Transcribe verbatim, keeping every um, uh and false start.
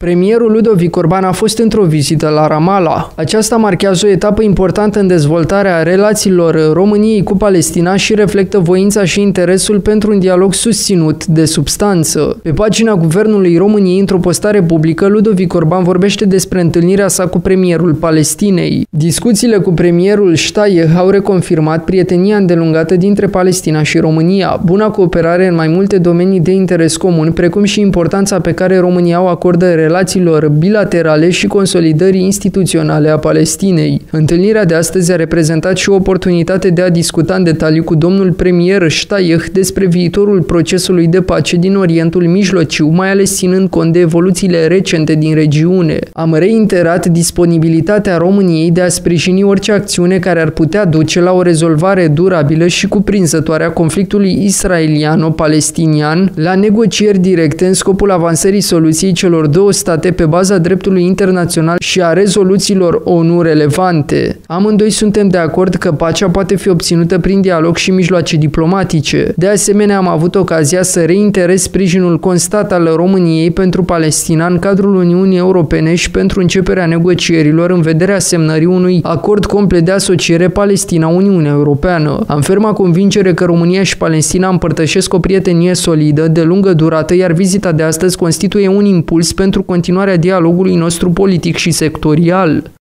Premierul Ludovic Orban a fost într-o vizită la Ramallah. Aceasta marchează o etapă importantă în dezvoltarea relațiilor României cu Palestina și reflectă voința și interesul pentru un dialog susținut de substanță. Pe pagina Guvernului României, într-o postare publică, Ludovic Orban vorbește despre întâlnirea sa cu premierul Palestinei. Discuțiile cu premierul Shtayyeh au reconfirmat prietenia îndelungată dintre Palestina și România, buna cooperare în mai multe domenii de interes comun, precum și importanța pe care România o acordă relațiilor bilaterale și consolidării instituționale a Palestinei. Întâlnirea de astăzi a reprezentat și o oportunitate de a discuta în detaliu cu domnul premier Shtayyeh despre viitorul procesului de pace din Orientul Mijlociu, mai ales ținând cont de evoluțiile recente din regiune. Am reiterat disponibilitatea României de a sprijini orice acțiune care ar putea duce la o rezolvare durabilă și cuprinzătoare a conflictului israeliano-palestinian, la negocieri directe în scopul avansării soluției celor două state pe baza dreptului internațional și a rezoluțiilor ONU relevante. Amândoi suntem de acord că pacea poate fi obținută prin dialog și mijloace diplomatice. De asemenea, am avut ocazia să reiterez sprijinul constat al României pentru Palestina în cadrul Uniunii Europene și pentru începerea negocierilor în vederea semnării unui acord complet de asociere Palestina-Uniunea Europeană. Am ferma convingere că România și Palestina împărtășesc o prietenie solidă, de lungă durată, iar vizita de astăzi constituie un impuls pentru continuarea dialogului nostru politic și sectorial.